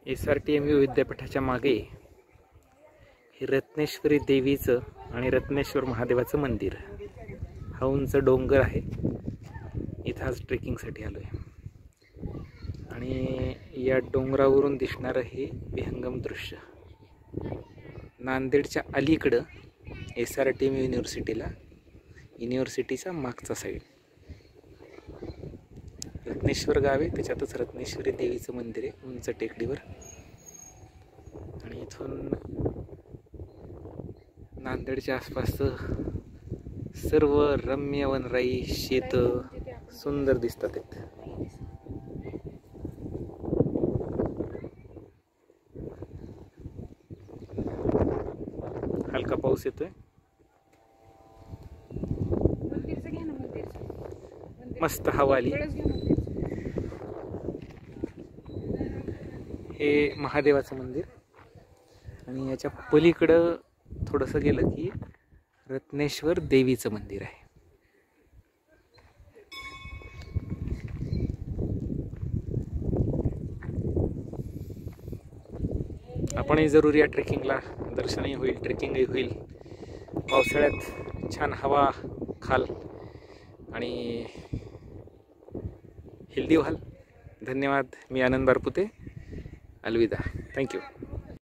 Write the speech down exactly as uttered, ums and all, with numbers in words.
S R T M U विद्यापीठाच्या मागे हे रत्नेश्वरी देवीचं आणि रत्नेश्वर महादेवाचं मंदिर, हा उंच डोंगर आहे. इथं आज ट्रेकिंगसाठी आलो आहे आणि या डोंगरावरून दिसणारं हे विहंगम दृश्य. नांदेडच्या अलीकडं एस आर टी एम युनिव्हर्सिटीला युनिव्हर्सिटीचा मागचा साईड रत्नेश्वर गाव आहे, त्याच्यातच रत्नेश्वरी देवीचं मंदिर आहे उंच टेकडीवर. आणि इथून नांदेडच्या आसपासचं सर्व रम्य वनराई शेत सुंदर दिसतात आहेत. हलका पाऊस येतोय. मस्त हवा आली. हे महादेवाचं मंदिर आणि याच्या पलीकडं थोडंसं गेलं की रत्नेश्वर देवीचं मंदिर आहे. आपणही जरूर या ट्रेकिंगला, दर्शनही होईल, ट्रेकिंगही होईल. पावसाळ्यात छान हवा खाल आणि हेल्दी व्हाल. धन्यवाद. मी आनंद बारपुते. अलविदा. थँक्यू.